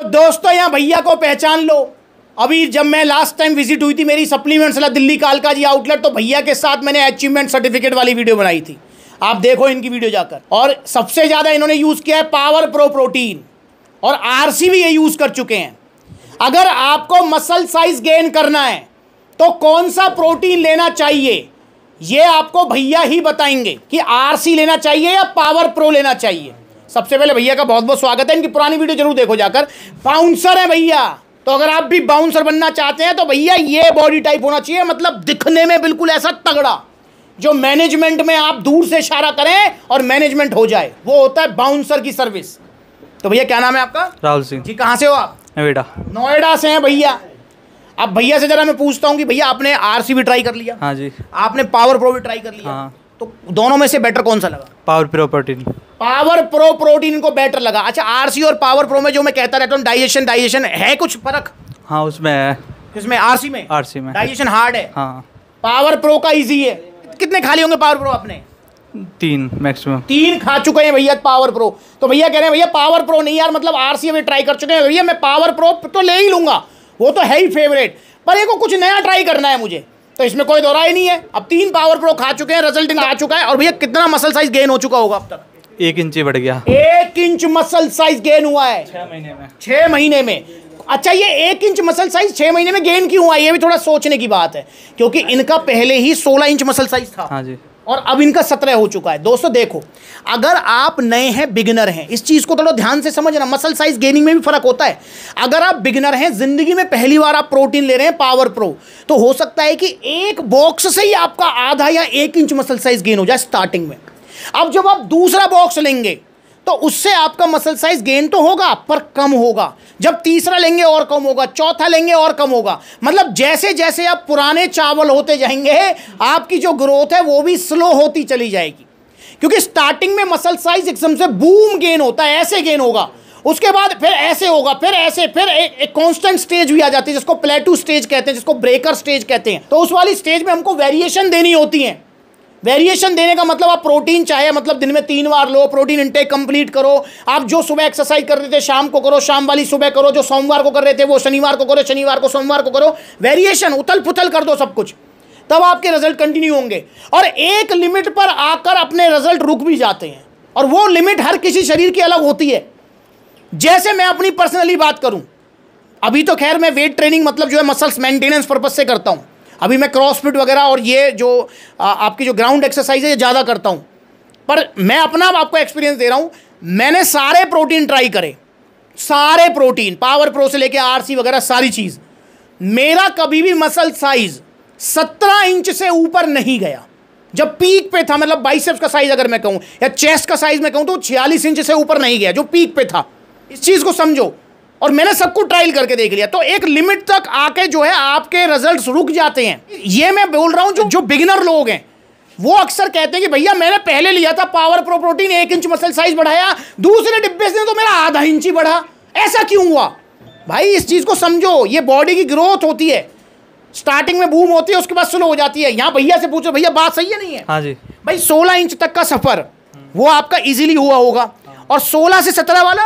दोस्तों यहाँ भैया को पहचान लो। अभी जब मैं लास्ट टाइम विजिट हुई थी मेरी सप्लीमेंट्स वाला दिल्ली कालका जी आउटलेट, तो भैया के साथ मैंने अचीवमेंट सर्टिफिकेट वाली वीडियो बनाई थी। आप देखो इनकी वीडियो जाकर। और सबसे ज़्यादा इन्होंने यूज़ किया है पावर प्रो प्रोटीन, और आरसी भी ये यूज़ कर चुके हैं। अगर आपको मसल साइज गेन करना है तो कौन सा प्रोटीन लेना चाहिए, ये आपको भैया ही बताएंगे कि आरसी लेना चाहिए या पावर प्रो लेना चाहिए। सबसे पहले भैया का बहुत बहुत स्वागत है। इनकी पुरानी वीडियो जरूर देखो जाकर। बाउंसर है भैया, तो अगर आप भी बाउंसर बनना चाहते हैं तो भैया ये बॉडी टाइप होना चाहिए, मतलब दिखने में बिल्कुल ऐसा तगड़ा, जो मैनेजमेंट में आप दूर से इशारा करें और मैनेजमेंट हो जाए, वो होता है बाउंसर की सर्विस। तो भैया क्या नाम है आपका? राहुल सिंह जी। कहाँ से हो आप? नोएडा से हैं भैया। अब भैया से जरा मैं पूछता हूँ कि भैया आपने आरसी भी ट्राई कर लिया? हाँ जी। आपने पावर प्रो भी ट्राई कर लिया? हाँ। तो दोनों में से बेटर कौन सा लगा? Power Pro protein. Power Pro protein को बेटर लगा। अच्छा, आरसी और पावर प्रो में जो मैं कहता रहता हूँ डाइजेशन है कुछ फर्क? हाँ उसमें है। किसमें? आरसी में? आरसी में डाइजेशन हार्ड है। हाँ। पावर प्रो का इजी है। कितने खा लिए होंगे पावर प्रो आपने? 3 मैक्सिमम। 3 खा चुके हैं भैया पावर प्रो। तो भैया कह रहे हैं भैया पावर प्रो नहीं यार, मतलब आरसी में ट्राई कर चुके हैं भैया, मैं पावर प्रो तो ले ही लूंगा, वो तो है ही फेवरेट, पर ये को कुछ नया ट्राई करना है मुझे। तो इसमें कोई दो राय नहीं है। अब 3 पावर प्रो खा चुके हैं, रिजल्ट आ चुका है। और भैया कितना मसल साइज गेन हो चुका होगा अब तक? 1 इंच बढ़ गया। 1 इंच मसल साइज गेन हुआ है 6 महीने में। 6 महीने में। अच्छा, ये 1 इंच मसल साइज 6 महीने में गेन क्यों हुआ, ये भी थोड़ा सोचने की बात है, क्योंकि इनका पहले ही 16 इंच मसल साइज था। हाँ जी। और अब इनका 17 हो चुका है। दोस्तों देखो, अगर आप नए हैं, बिगिनर हैं, इस चीज़ को थोड़ा ध्यान से समझना, मसल साइज गेनिंग में भी फर्क होता है। अगर आप बिगिनर हैं, जिंदगी में पहली बार आप प्रोटीन ले रहे हैं पावर प्रो, तो हो सकता है कि एक बॉक्स से ही आपका आधा या 1 इंच मसल साइज गेन हो जाए स्टार्टिंग में। अब जब आप दूसरा बॉक्स लेंगे तो उससे आपका मसल साइज गेन तो होगा पर कम होगा। जब तीसरा लेंगे और कम होगा, चौथा लेंगे और कम होगा। मतलब जैसे जैसे आप पुराने चावल होते जाएंगे, आपकी जो ग्रोथ है वो भी स्लो होती चली जाएगी, क्योंकि स्टार्टिंग में मसल साइज एकदम से बूम गेन होता है, ऐसे गेन होगा, उसके बाद फिर ऐसे होगा, फिर ऐसे, फिर एक कांस्टेंट स्टेज भी आ जाती है जिसको प्लेटू स्टेज कहते हैं, जिसको ब्रेकर स्टेज कहते हैं। तो उस वाली स्टेज में हमको वेरिएशन देनी होती है। वेरिएशन देने का मतलब आप प्रोटीन चाहे मतलब दिन में 3 बार लो, प्रोटीन इंटेक कंप्लीट करो। आप जो सुबह एक्सरसाइज कर रहे थे शाम को करो, शाम वाली सुबह करो, जो सोमवार को कर रहे थे वो शनिवार को करो, शनिवार को सोमवार को करो। वेरिएशन, उथल पुथल कर दो सब कुछ, तब आपके रिजल्ट कंटिन्यू होंगे। और एक लिमिट पर आकर अपने रिजल्ट रुक भी जाते हैं, और वो लिमिट हर किसी शरीर की अलग होती है। जैसे मैं अपनी पर्सनली बात करूं, अभी तो खैर मैं वेट ट्रेनिंग मतलब जो है मसल्स मेंटेनेंस पर्पज से करता हूं। अभी मैं क्रॉसफिट वगैरह और ये जो आपकी जो ग्राउंड एक्सरसाइज है ये ज़्यादा करता हूँ, पर मैं अपना आपको एक्सपीरियंस दे रहा हूँ। मैंने सारे प्रोटीन ट्राई करे, सारे प्रोटीन, पावर प्रो से लेके आरसी वगैरह सारी चीज़, मेरा कभी भी मसल साइज 17 इंच से ऊपर नहीं गया। जब पीक पे था, मतलब बाइसेप्स का साइज अगर मैं कहूँ या चेस्ट का साइज मैं कहूँ, तो 46 इंच से ऊपर नहीं गया, जो पीक पे था। इस चीज़ को समझो। और मैंने सबको ट्रायल करके देख लिया। तो एक लिमिट तक आके जो है आपके रिजल्ट्स रुक जाते हैं। ये मैं बोल रहा हूं, जो बिगिनर लोग हैं वो अक्सर कहते हैं कि भैया मैंने पहले लिया था Power Pro protein, 1 inch muscle size बढ़ाया, दूसरे डिब्बे से तो मेरा आधा इंच ही बढ़ा, ऐसा क्यों हुआ? भाई इस चीज को समझो, ये बॉडी की ग्रोथ होती है। स्टार्टिंग में बूम होती है, उसके बाद स्लो हो जाती है। यहाँ भैया से पूछो, भैया बात सही है नहीं है? हाँ जी। भाई 16 इंच तक का सफर वो आपका इजीली हुआ होगा, और 16 से 17 वाला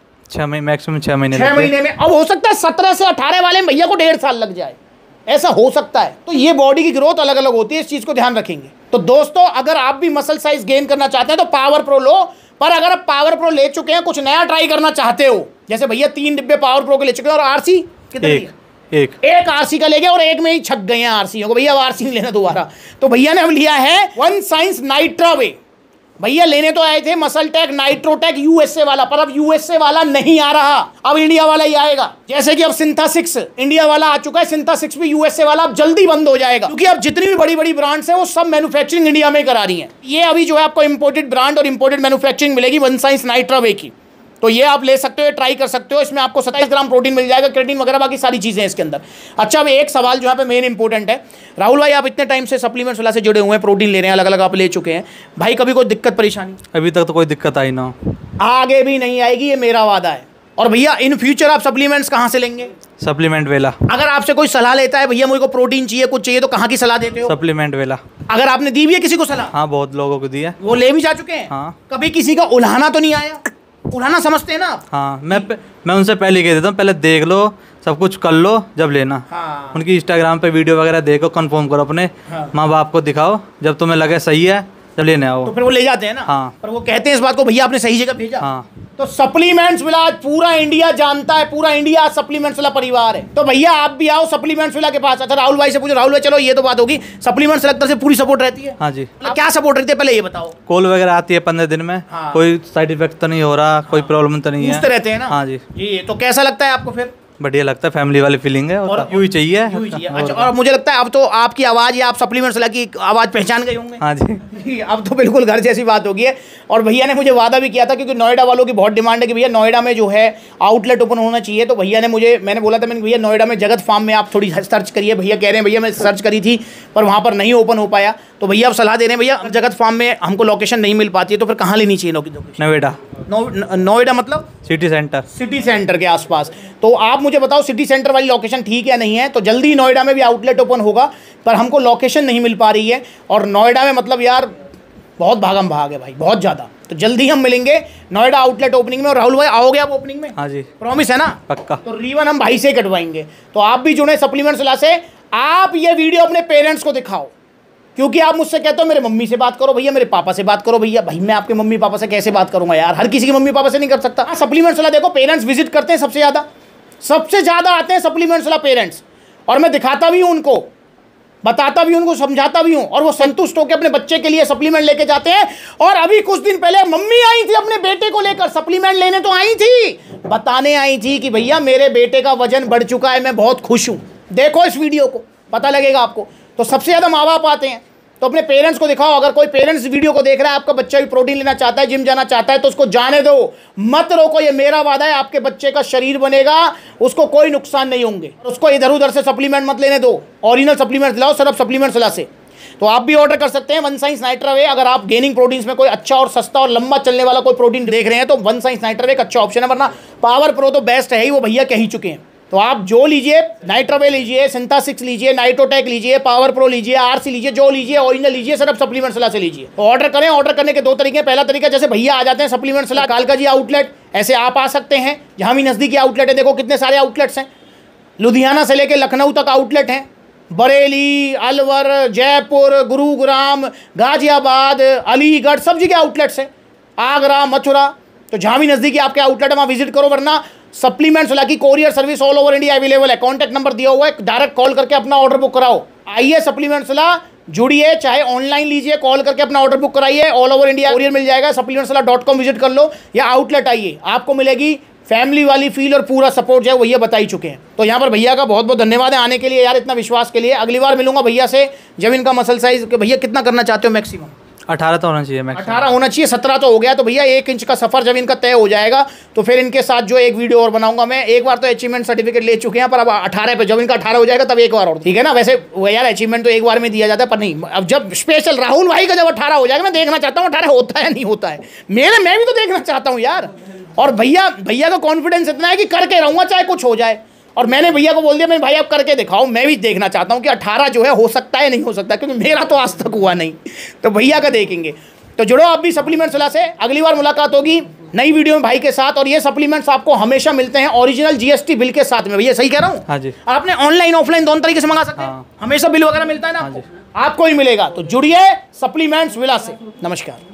6 महीने मैक्सिमम 6 महीने। 6 महीने में। अब हो सकता है 17 से 18 वाले में भैया को 1.5 साल लग जाए, ऐसा हो सकता है। तो ये बॉडी की ग्रोथ अलग अलग होती है, इस चीज को ध्यान रखेंगे। तो दोस्तों अगर आप भी मसल साइज गेन करना चाहते हैं तो पावर प्रो लो, पर अगर आप पावर प्रो ले चुके हैं, कुछ नया ट्राई करना चाहते हो, जैसे भैया 3 डिब्बे पावर प्रो के ले चुके हैं, और आरसी कितने? एक आरसी का ले गया और एक में ही छक गए हैं आरसी को, भैया अब आरसी नहीं लेना दोबारा। तो भैया ने अब लिया है वन साइंस नाइट्रा वे। भैया लेने तो आए थे मसल टेक नाइट्रोटेक यूएसए वाला, पर अब यूएसए वाला नहीं आ रहा, अब इंडिया वाला ही आएगा। जैसे कि अब सिंथा-6 इंडिया वाला आ चुका है, सिंथा-6 भी यूएसए वाला अब जल्दी बंद हो जाएगा, क्योंकि अब जितनी भी बड़ी बड़ी ब्रांड्स हैं वो सब मैन्युफैक्चरिंग इंडिया में करा रही हैं। ये अभी जो है आपको इंपोर्टेड ब्रांड और इंपोर्टेड मैन्युफैक्चरिंग मिलेगी वन साइंस नाइट्रा वे की। तो ये आप ले सकते हो, ट्राई कर सकते हो। इसमें आपको 27 ग्राम प्रोटीन मिल जाएगा, क्रेटिन वगैरह बाकी सारी चीज़ें हैं इसके अंदर। अच्छा, अब एक सवाल जो यहाँ पे मेन इंपॉर्टेंट है, राहुल भाई आप इतने टाइम से सप्लीमेंट्स वाला से जुड़े हुए हैं, प्रोटीन ले रहे हैं, अलग अलग आप ले चुके हैं, भाई कभी कोई दिक्कत परेशानी? अभी तक तो कोई दिक्कत आई ना, आगे भी नहीं आएगी, ये मेरा वादा है। और भैया इन फ्यूचर आप सप्लीमेंट्स कहाँ से लेंगे? सप्लीमेंट वेला। अगर आपसे कोई सलाह लेता है भैया मुझे को प्रोटीन चाहिए, कुछ चाहिए, तो कहाँ की सलाह देते हो? सप्लीमेंट वेला। अगर आपने दी भी है किसी को सलाह? हाँ बहुत लोगों को दी है। वो ले भी जा चुके हैं? हाँ। कभी किसी का उल्हाना तो नहीं आया? पुराना समझते हैं ना आप। हाँ, मैं उनसे पहले कह देता हूँ, पहले देख लो, सब कुछ कर लो, जब लेना। हाँ। उनकी इंस्टाग्राम पे वीडियो वगैरह देखो, कंफर्म करो अपने माँ बाप को दिखाओ, जब तुम्हें लगे सही है जब लेने आओ। तो फिर वो ले जाते हैं ना। हाँ। पर वो कहते हैं इस बात को, भैया आपने सही जगह भेजा। हाँ। तो सप्लीमेंट्स विला आज पूरा इंडिया जानता है, पूरा इंडिया सप्लीमेंट्स विला परिवार है। तो भैया आप भी आओ सप्लीमेंट्स विला के पास। अच्छा राहुल भाई से पूछो। राहुल भाई चलो ये तो बात होगी, सप्लीमेंट्स विला की तरफ से पूरी सपोर्ट रहती है? हाँ जी। क्या सपोर्ट रहती है पहले ये बताओ। कॉल वगैरह आती है 15 दिन में। हाँ। कोई साइड इफेक्ट तो नहीं हो रहा, कोई प्रॉब्लम तो नहीं है। पूछते रहते हैं ना। हाँ जी। ये तो कैसा लगता है आपको फिर? बढ़िया लगता है, फैमिली वाली फीलिंग है, और यूं ही चाहिए। अच्छा, और मुझे लगता है अब तो आपकी आवाज़ या आप सप्लीमेंट्स विला की आवाज़ पहचान गए होंगे। हाँ जी। अब तो बिल्कुल घर जैसी बात होगी है। और भैया ने मुझे वादा भी किया था, क्योंकि नोएडा वालों की बहुत डिमांड है कि भैया नोएडा में जो है आउटलेट ओपन होना चाहिए। तो भैया ने मैंने बोला था, मैंने भैया नोएडा में जगत फार्म में आप थोड़ी सर्च करिए। भैया कह रहे हैं भैया मैं सर्च करी थी पर वहाँ पर नहीं ओपन हो पाया। तो भैया अब सलाह दे रहे हैं, भैया जगत फार्म में हमको लोकेशन नहीं मिल पाती है तो फिर कहाँ लेनी चाहिए लोकेशन? नोएडा। नोएडा मतलब सिटी सेंटर। सिटी सेंटर के आसपास। तो आप मुझे बताओ सिटी सेंटर वाली लोकेशन ठीक है नहीं है? तो जल्दी नोएडा में भी आउटलेट ओपन होगा, पर हमको लोकेशन नहीं मिल पा रही है। और नोएडा में मतलब यार बहुत भागम भाग है भाई, बहुत ज़्यादा। तो जल्दी हम मिलेंगे नोएडा आउटलेट ओपनिंग में। और राहुल भाई आओगे आप ओपनिंग में? हाँ जी। प्रॉमिस है ना? पक्का। तो रिवन हम भाई से कटवाएंगे। तो आप भी जुड़े सप्लीमेंट्स विला से। आप ये वीडियो अपने पेरेंट्स को दिखाओ, क्योंकि आप मुझसे कहते हो मेरे मम्मी से बात करो भैया, मेरे पापा से बात करो भैया। भाई मैं आपके मम्मी पापा से कैसे बात करूंगा यार? हर किसी की मम्मी पापा से नहीं कर सकता। सप्लीमेंट्स विला देखो, पेरेंट्स विजिट करते हैं सबसे ज़्यादा आते हैं सप्लीमेंट्स विला पेरेंट्स। और मैं दिखाता भी हूँ उनको, बताता भी हूँ उनको, समझाता भी हूँ, और वो संतुष्ट होकर अपने बच्चे के लिए सप्लीमेंट लेके जाते हैं। और अभी कुछ दिन पहले मम्मी आई थी अपने बेटे को लेकर, सप्लीमेंट लेने तो आई थी, बताने आई थी कि भैया मेरे बेटे का वजन बढ़ चुका है, मैं बहुत खुश हूँ। देखो इस वीडियो को, पता लगेगा आपको। तो सबसे ज़्यादा माँ बाप आते हैं, तो अपने पेरेंट्स को दिखाओ। अगर कोई पेरेंट्स वीडियो को देख रहा है, आपका बच्चा भी प्रोटीन लेना चाहता है, जिम जाना चाहता है, तो उसको जाने दो, मत रोको। ये मेरा वादा है, आपके बच्चे का शरीर बनेगा, उसको कोई नुकसान नहीं होंगे। उसको इधर उधर से सप्लीमेंट मत लेने दो, ओरिजिनल सप्लीमेंट लाओ, सिर्फ सप्लीमेंट्स विला से। तो आप भी ऑर्डर कर सकते हैं वन साइंस नाइट्रावे। अगर आप गेनिंग प्रोटीन्स में कोई अच्छा और सस्ता और लंबा चलने वाला कोई प्रोटीन देख रहे हैं तो वन साइंस नाइट्रावे एक अच्छा ऑप्शन है, वरना पावर प्रो तो बेस्ट है ही, वो भैया कह ही चुके हैं। तो आप जो लीजिए, नाइट्रावे लीजिए, सिंथा-6 लीजिए, नाइटोटेक लीजिए, पावर प्रो लीजिए, आरसी लीजिए, जो लीजिए ओरिजिनल लीजिए, सिर्फ सप्लीमेंट्स विला से लीजिए। तो ऑर्डर करें। ऑर्डर करने के दो तरीके। पहला तरीका, जैसे भैया आ जाते हैं सप्लीमेंट्स विला कालका जी आउटलेट, ऐसे आप आ सकते हैं, जहाँ भी नज़दीकी आउटलेट है। देखो कितने सारे आउटलेट्स हैं, लुधियाना से लेकर लखनऊ तक आउटलेट हैं, बरेली, अलवर, जयपुर, गुरुग्राम, गाजियाबाद, अलीगढ़, सब जगह आउटलेट्स हैं, आगरा, मथुरा। तो जहाँ भी नज़दीकी आपके आउटलेट है वहाँ विजिट करो, वरना सप्लीमेंट्स विला की courier service all over India available है। कॉन्टैक्ट नंबर दिया हुआ है, डायरेक्ट कॉल करके अपना ऑर्डर बुक कराओ। आइए सप्लीमेंट्स विला, जुड़िए, चाहे ऑनलाइन लीजिए, कॉल करके अपना ऑर्डर बुक कराइए, ऑल ओवर इंडिया कोरियर मिल जाएगा। supplementsvilla.com विजिट कर लो या आउटलेट आइए, आपको मिलेगी फैमिली वाली फील और पूरा सपोर्ट जो है भैया बता ही चुके हैं। तो यहाँ पर भैया का बहुत बहुत धन्यवाद है आने के लिए यार, इतना विश्वास के लिए। अगली बार मिलूंगा भैया से जब इनका मसल साइज, भैया कितना करना चाहते हो मैक्सिमम? 18 तो होना चाहिए मैक्सिमम। 18 होना चाहिए, 17 तो हो गया। तो भैया 1 इंच का सफ़र जब इनका तय हो जाएगा तो फिर इनके साथ जो एक वीडियो और बनाऊंगा मैं। एक बार तो अचीवमेंट सर्टिफिकेट ले चुके हैं, पर अब 18 पे, जब इनका 18 हो जाएगा तब एक बार और, ठीक है ना? वैसे वो यार अचीवमेंट तो एक बार में दिया जाता है, पर नहीं, अब जब स्पेशल राहुल भाई का जब 18 हो जाएगा, मैं देखना चाहता हूँ 18 होता है नहीं होता है। मैं भी तो देखना चाहता हूँ यार। और भैया का कॉन्फिडेंस इतना है कि करके रहूँगा चाहे कुछ हो जाए। और मैंने भैया को बोल दिया, मैं भाई आप करके दिखाओ। मैं भी देखना चाहता हूँ कि 18 जो है हो सकता है नहीं हो सकता, क्योंकि मेरा तो आज तक हुआ नहीं। तो भैया का देखेंगे। तो जुड़ो आप भी सप्लीमेंट्स विला से। अगली बार मुलाकात होगी नई वीडियो में भाई के साथ। और ये सप्लीमेंट्स आपको हमेशा मिलते हैं ओरिजिनल जीएसटी बिल के साथ में। भैया सही कह रहा हूँ? हाँ जी। आपने ऑनलाइन ऑफलाइन दोनों तरीके से मंगा सकते हैं। हाँ। हमेशा बिल वगैरह मिलता है ना आपको ही मिलेगा। तो जुड़िए सप्लीमेंट्स विला से। नमस्कार।